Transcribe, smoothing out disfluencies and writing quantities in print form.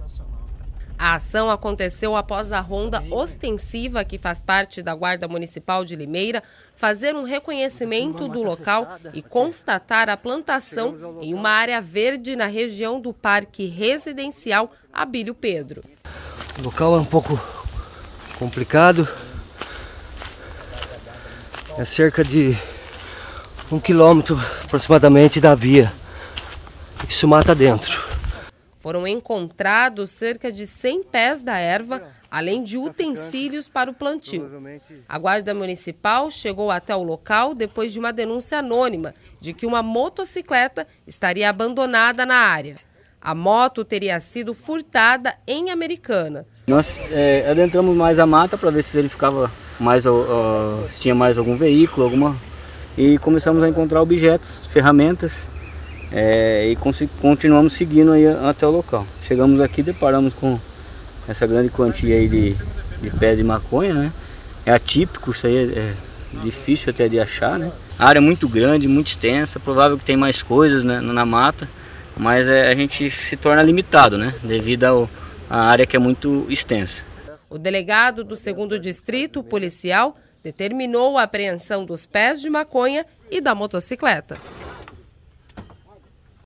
A ação aconteceu após a ronda ostensiva, que faz parte da Guarda Municipal de Limeira, fazer um reconhecimento do local e constatar a plantação em uma área verde na região do Parque Residencial Abílio Pedro. O local é um pouco complicado, é cerca de 1 quilômetro aproximadamente da via, isso mata dentro. Foram encontrados cerca de 100 pés da erva, além de utensílios para o plantio. A Guarda Municipal chegou até o local depois de uma denúncia anônima de que uma motocicleta estaria abandonada na área. A moto teria sido furtada em Americana. Nós adentramos mais a mata para ver se verificava mais, se tinha mais algum veículo, e começamos a encontrar objetos, ferramentas. E continuamos seguindo aí até o local. Chegamos aqui, deparamos com essa grande quantia aí de pés de maconha, né? É atípico, isso aí é difícil até de achar, né? A área é muito grande, muito extensa, provável que tem mais coisas, né, na mata, mas a gente se torna limitado, né? Devido à área que é muito extensa. O delegado do 2º Distrito Policial determinou a apreensão dos pés de maconha e da motocicleta.